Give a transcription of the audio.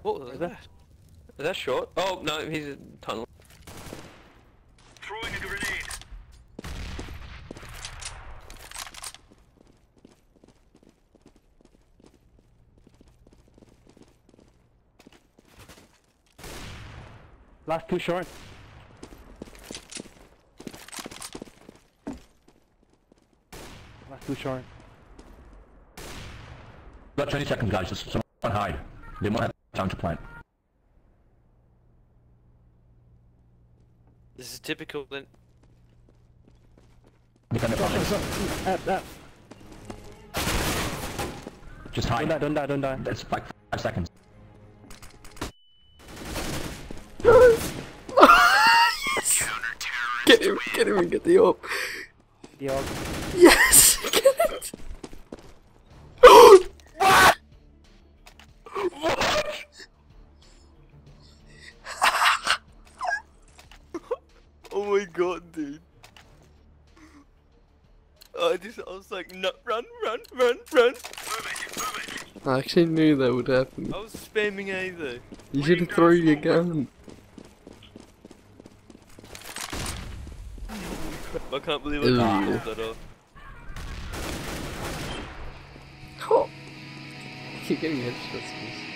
What was that? Is that short? Oh no, he's a tunnel. Throwing a grenade. Last two short. Last two short. About 20 seconds, guys. Just someone hide. They won't have time to plant. This is typical then. Just hide. Don't die, don't die. That's like 5 seconds. Get him and get the AWP. The AWP. Yes, get it. What? Oh my god, dude. I was like, no, run. I actually knew that would happen. I was spamming A though. You should have thrown your gun. I can't believe I Ew. pulled that off. Oh. Keep getting headshots.